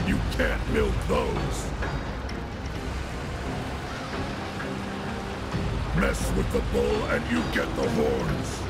You can't milk those. Mess with the bull and you get the horns.